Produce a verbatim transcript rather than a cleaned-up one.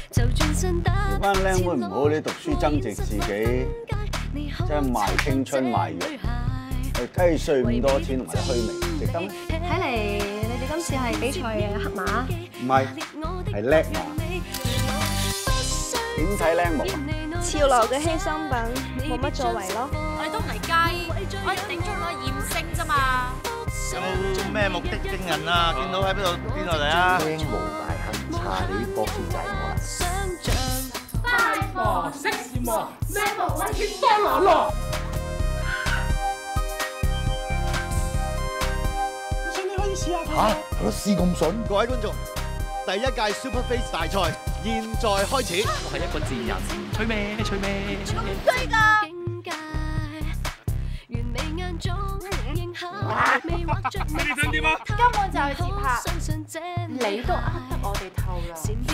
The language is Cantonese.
呢班僆妹唔好啲讀書增值自己，真係賣青春賣肉，係雞碎咁多錢同埋虛名，值得咩？ 睇嚟你哋今次係比賽嘅黑馬。 唔係，係叻馬。點睇靚模啊？ 潮流嘅犧牲品，冇乜作為咯。 我哋都唔係雞，我哋頂咗攞驗星啫嘛。 有冇咩目的驚人啊？見到喺邊度邊度嚟啊？ 青毛大亨查理博士就係我啦。 Five four six more， level one keep down落落。我想你可以試下。 嚇！我試咁筍。 各位觀眾，第一屆 Super Face 大賽現在開始。 我係一個賤人，吹咩吹咩？ 追㗎！ 你哋想點啊？ 根本就係接拍，你都呃得我哋透啦。